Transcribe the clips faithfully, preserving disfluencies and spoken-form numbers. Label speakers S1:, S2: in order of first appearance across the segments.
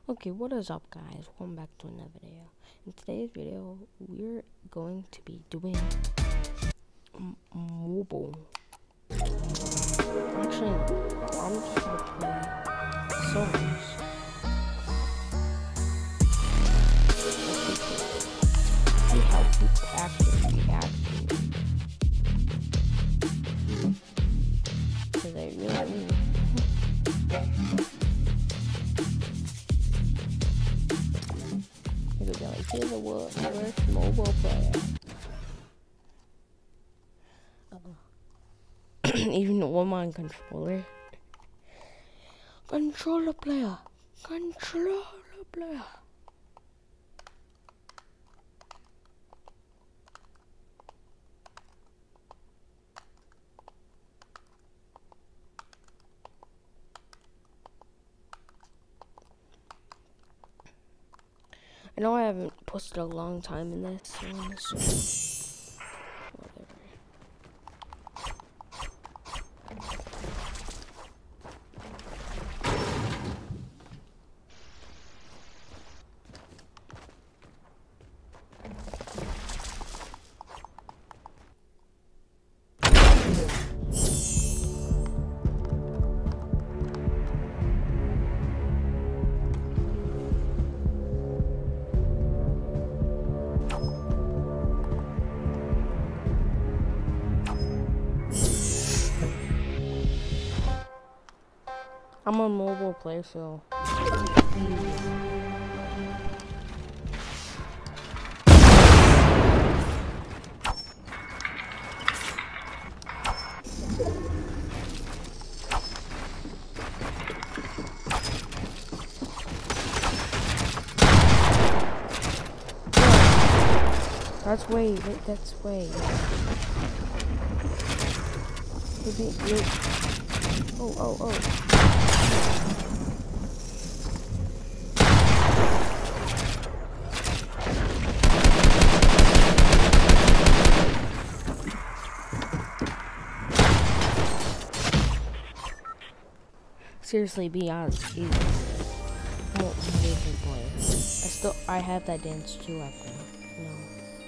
S1: Okay, what is up guys? Welcome back to another video. In today's video, we're going to be doing m mobile. Actually, I'm just gonna play songs. See how people actually react to it. Cause they really It could be like, here's a worst mobile player. Uh, even the one controller. Controller player. Controller player. I know I haven't posted a long time in this, so whatever. I'm a mobile player, so that's way, wait, that's way. Maybe, wait. Oh, oh, oh. Seriously, be honest. Easy. I'm an amazing player. I still, I have that dance too, I think. No.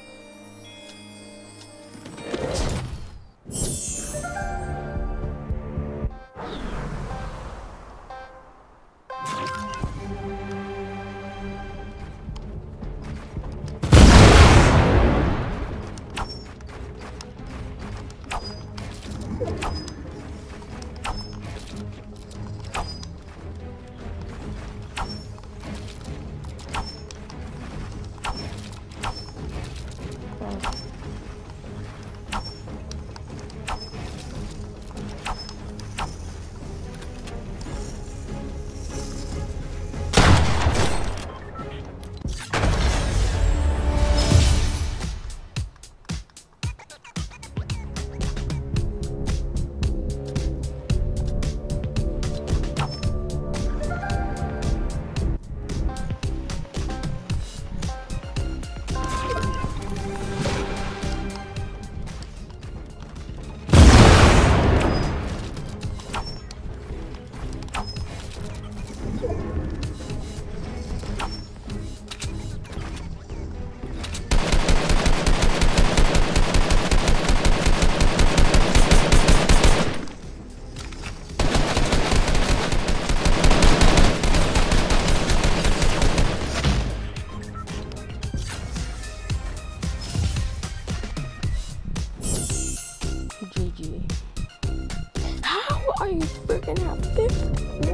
S1: G G. How are you freaking have fifty?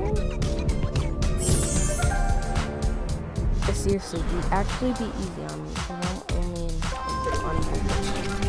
S1: But seriously, dude, actually be easy on me, because I'm only in on mobile.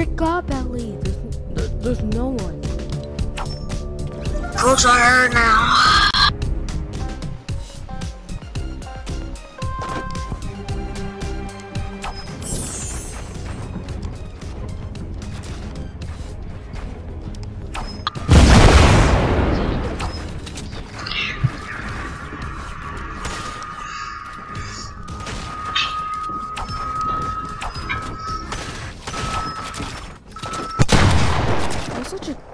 S1: my god, Belly! There's, there, there's no one.
S2: Close on her now.
S1: I'm such a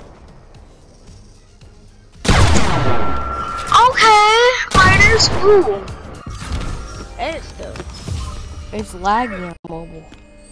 S2: Okay, mine is cool.
S1: It's though. It's laggy on mobile.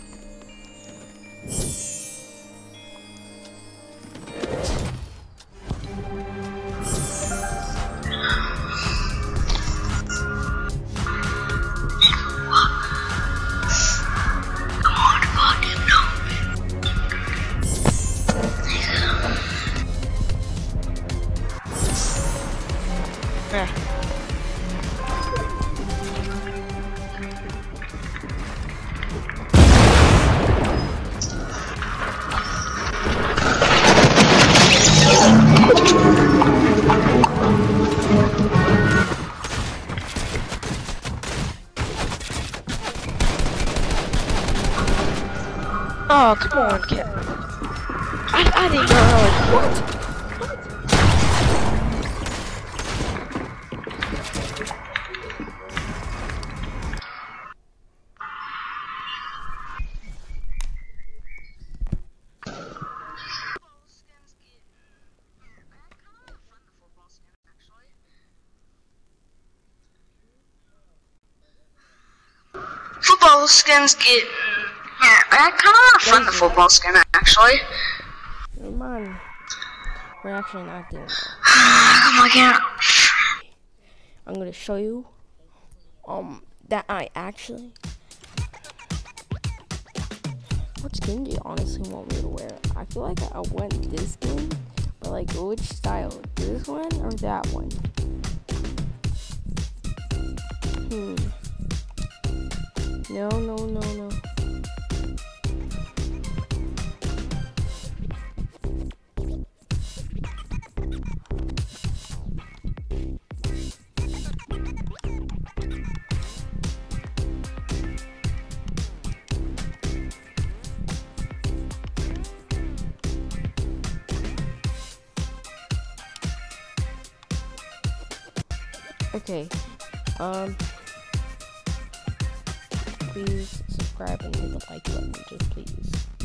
S2: Oh, come on, kid. I, I didn't know. What? Football skins get. Yeah, I kind of want to fund the football skin actually.
S1: Never mind. We're actually not doing that.
S2: Come on, can't.
S1: I'm gonna show you um that I actually. What skin do you honestly want me to wear? I feel like I want this skin, but like which style? This one or that one? Hmm. No, no, no, no. Okay, um, please subscribe and hit the like button, just please.